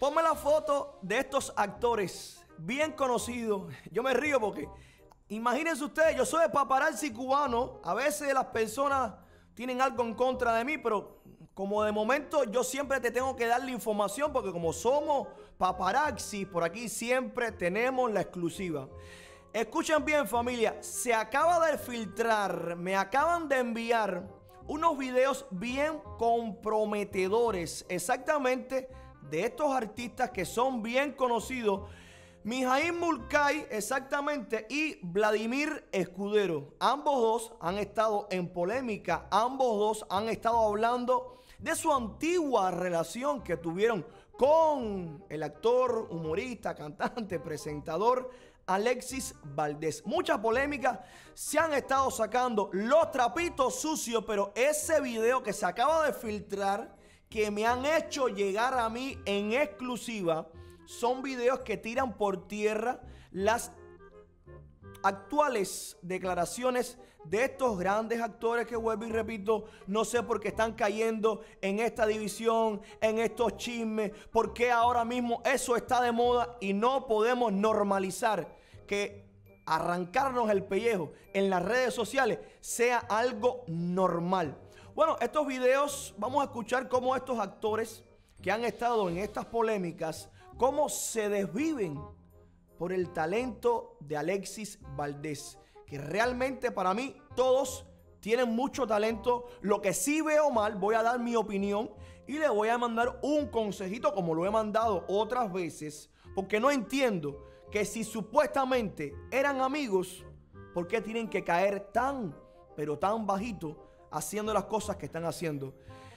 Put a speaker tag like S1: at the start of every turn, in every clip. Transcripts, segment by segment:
S1: Ponme la foto de estos actores bien conocidos. Yo me río porque, imagínense ustedes, yo soy de paparazzi cubano. A veces las personas tienen algo en contra de mí, pero como de momento yo siempre te tengo que dar la información porque como somos paparazzi, por aquí siempre tenemos la exclusiva. Escuchen bien, familia, se acaba de filtrar, me acaban de enviar unos videos bien comprometedores, exactamente de estos artistas que son bien conocidos. Mijaíl Mulcahy, exactamente, y Vladimir Escudero. Ambos dos han estado en polémica, ambos dos han estado hablando de su antigua relación que tuvieron con el actor, humorista, cantante, presentador Alexis Valdés. Mucha polémica, se han estado sacando los trapitos sucios, pero ese video que se acaba de filtrar, que me han hecho llegar a mí en exclusiva, son videos que tiran por tierra las actuales declaraciones de estos grandes actores que, vuelvo y repito, no sé por qué están cayendo en esta división, en estos chismes, porque ahora mismo eso está de moda y no podemos normalizar que arrancarnos el pellejo en las redes sociales sea algo normal. Bueno, estos videos, vamos a escuchar cómo estos actores que han estado en estas polémicas, cómo se desviven por el talento de Alexis Valdés, que realmente para mí todos tienen mucho talento. Lo que sí veo mal, voy a dar mi opinión y le voy a mandar un consejito como lo he mandado otras veces, porque no entiendo que si supuestamente eran amigos, ¿por qué tienen que caer tan, pero tan bajito haciendo las cosas que están haciendo?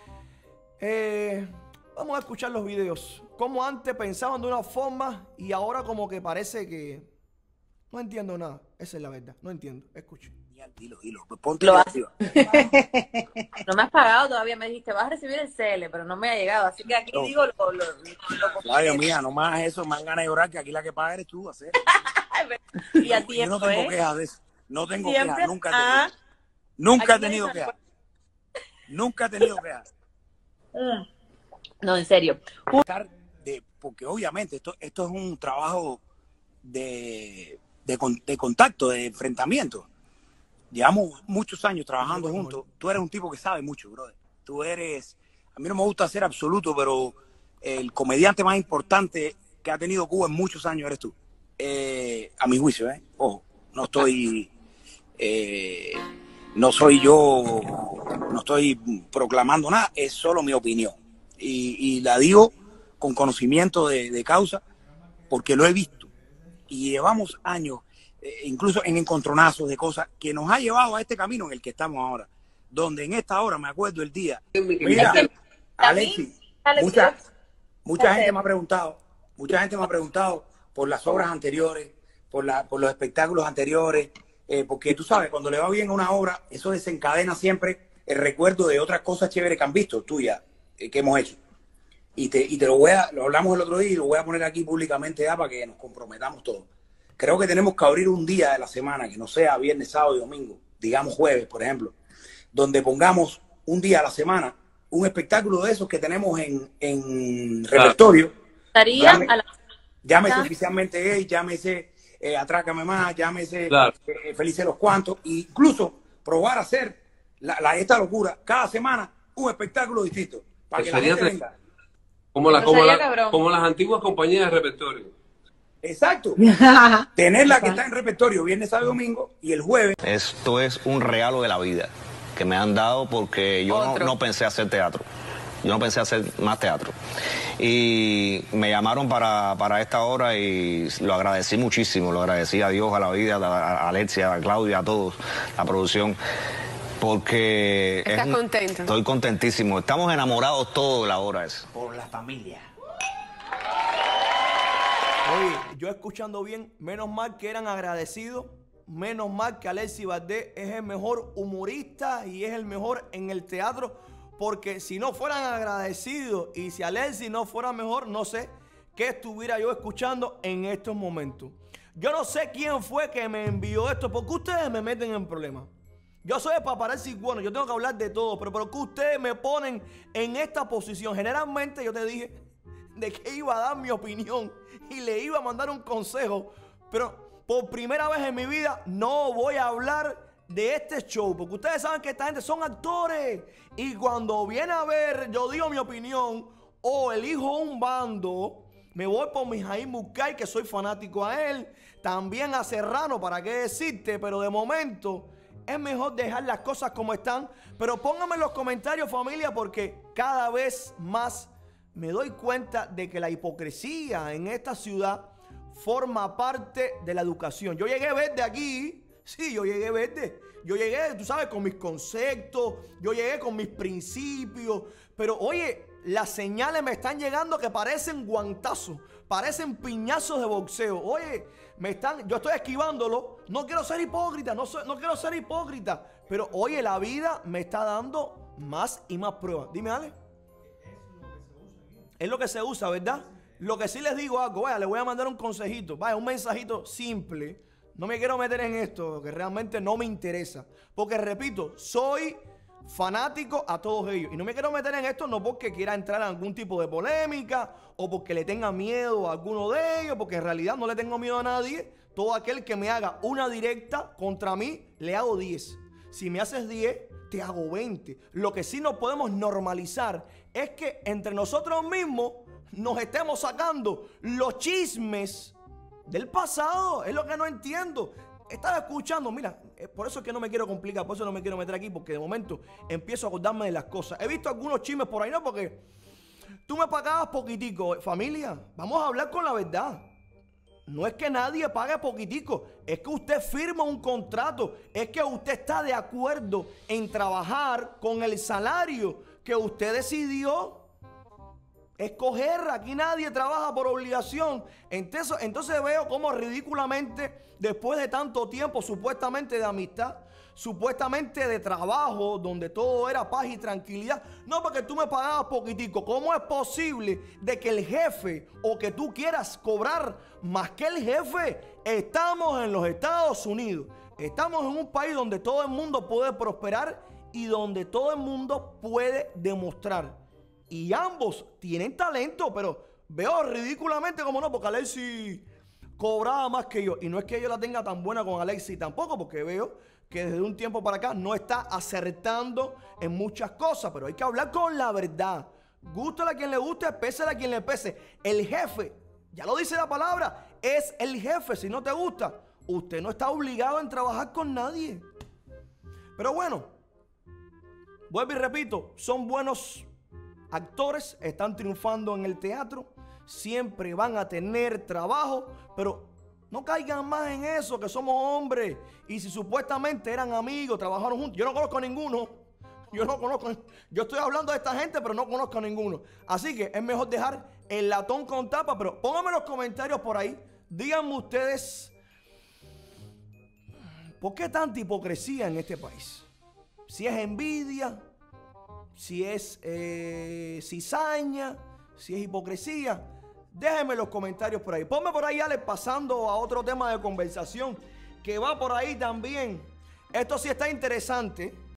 S1: Vamos a escuchar los videos. Como antes pensaban de una forma y ahora como que parece que no entiendo nada. Esa es la verdad. No entiendo. Escuchen.
S2: Dilo. Ponte arriba.
S3: No me has pagado todavía. Me dijiste, vas a recibir el CL, pero no me ha llegado. Así que aquí digo lo
S2: Ay, Dios mía, no más eso. Me dan ganas de llorar, que aquí la que paga eres tú. Hacer.
S3: Y a tiempo,
S2: yo no tengo quejas de eso. No tengo
S3: siempre,
S2: quejas. Nunca he tenido quejas. Nunca he tenido quejas.
S3: No, en serio.
S2: Porque obviamente esto es un trabajo de contacto, de enfrentamiento. Llevamos muchos años trabajando juntos. Tú eres un tipo que sabe mucho, brother. Tú eres, a mí no me gusta ser absoluto, pero el comediante más importante que ha tenido Cuba en muchos años eres tú. A mi juicio, ojo, no estoy, no estoy proclamando nada, es solo mi opinión. Y la digo con conocimiento de causa, porque lo he visto. Y llevamos años, incluso en encontronazos de cosas, que nos ha llevado a este camino en el que estamos ahora. Donde en esta hora, me acuerdo el día, mira, Alexis, mucha gente me ha preguntado por las obras anteriores, por los espectáculos anteriores, porque tú sabes, cuando le va bien a una obra, eso desencadena siempre el recuerdo de otras cosas chéveres que han visto tuyas, que hemos hecho. Y te lo hablamos el otro día y lo voy a poner aquí públicamente ya para que nos comprometamos todos. Creo que tenemos que abrir un día de la semana, que no sea viernes, sábado y domingo, digamos jueves, por ejemplo, donde pongamos un día a la semana un espectáculo de esos que tenemos en repertorio. Llámese Oficialmente Gay, llámese Atrácame Más, llámese Felices los Cuantos, e incluso probar a hacer esta locura cada semana, un espectáculo distinto, para que la gente venga.
S4: Como las antiguas compañías de repertorio.
S2: Exacto. Tener la que está en repertorio viernes, sábado y domingo, y el jueves.
S5: Esto es un regalo de la vida que me han dado porque yo no pensé hacer teatro. Yo no pensé hacer más teatro. Y me llamaron para esta obra y lo agradecí muchísimo. Lo agradecí a Dios, a la vida, a Alexia, a Claudia, a todos, la producción. Porque
S6: ¿Estás contento?
S5: Estoy contentísimo. Estamos enamorados todos de la obra esa.
S2: Por la familia.
S1: Oye, yo escuchando bien, menos mal que eran agradecidos, menos mal que Alexis Valdés es el mejor humorista y es el mejor en el teatro, porque si no fueran agradecidos y si Alexis no fuera mejor, no sé qué estuviera yo escuchando en estos momentos. Yo no sé quién fue que me envió esto, porque ustedes me meten en problemas. Yo soy de paparazzi, bueno, yo tengo que hablar de todo, pero ¿por qué ustedes me ponen en esta posición? Generalmente yo te dije, de que iba a dar mi opinión y le iba a mandar un consejo, pero por primera vez en mi vida no voy a hablar de este show, porque ustedes saben que esta gente son actores y cuando viene a ver, yo digo mi opinión o elijo un bando, me voy por Mijaíl Murcay, que soy fanático a él, también a Serrano, para qué decirte, pero de momento es mejor dejar las cosas como están. Pero pónganme en los comentarios, familia, porque cada vez más me doy cuenta de que la hipocresía en esta ciudad forma parte de la educación. Yo llegué verde aquí. Sí, yo llegué verde. Yo llegué, tú sabes, con mis conceptos. Yo llegué con mis principios. Pero oye, las señales me están llegando que parecen guantazos. Parecen piñazos de boxeo. Oye, yo estoy esquivándolo. No quiero ser hipócrita. No quiero ser hipócrita. Pero oye, la vida me está dando más y más pruebas. Dime, Ale. Es lo que se usa, ¿verdad? Lo que sí les digo algo. Vaya, les voy a mandar un consejito. Vaya, un mensajito simple. No me quiero meter en esto, que realmente no me interesa. Porque, repito, soy fanático a todos ellos. Y no me quiero meter en esto no porque quiera entrar en algún tipo de polémica o porque le tenga miedo a alguno de ellos, porque en realidad no le tengo miedo a nadie. Todo aquel que me haga una directa contra mí, le hago 10. Si me haces 10, te hago 20. Lo que sí no podemos normalizar es que entre nosotros mismos nos estemos sacando los chismes del pasado. Es lo que no entiendo. Estaba escuchando, mira, por eso es que no me quiero complicar, por eso no me quiero meter aquí, porque de momento empiezo a acordarme de las cosas. He visto algunos chismes por ahí, ¿no? Porque tú me pagabas poquitico. Familia, vamos a hablar con la verdad. No es que nadie pague poquitico, es que usted firma un contrato, es que usted está de acuerdo en trabajar con el salario que usted decidió escoger. Aquí nadie trabaja por obligación. Entonces veo cómo ridículamente, después de tanto tiempo supuestamente de amistad, supuestamente de trabajo, donde todo era paz y tranquilidad, no, porque tú me pagabas poquitico. ¿Cómo es posible de que el jefe o que tú quieras cobrar más que el jefe? Estamos en los Estados Unidos. Estamos en un país donde todo el mundo puede prosperar y donde todo el mundo puede demostrar. Y ambos tienen talento, pero veo ridículamente como no, porque Alexis cobraba más que yo. Y no es que yo la tenga tan buena con Alexis tampoco, porque veo que desde un tiempo para acá no está acertando en muchas cosas. Pero hay que hablar con la verdad. Gústale a quien le guste, pésele a quien le pese. El jefe, ya lo dice la palabra, es el jefe. Si no te gusta, usted no está obligado en trabajar con nadie. Pero bueno, vuelvo y repito, son buenos actores, están triunfando en el teatro, siempre van a tener trabajo, pero no caigan más en eso, que somos hombres. Y si supuestamente eran amigos, trabajaron juntos, yo no conozco a ninguno. Yo estoy hablando de esta gente, pero no conozco a ninguno. Así que es mejor dejar el latón con tapa. Pero pónganme en los comentarios por ahí, díganme ustedes, ¿por qué tanta hipocresía en este país? Si es envidia, si es cizaña, si es hipocresía, déjenme los comentarios por ahí. Ponme por ahí, Alex, pasando a otro tema de conversación que va por ahí también. Esto sí está interesante.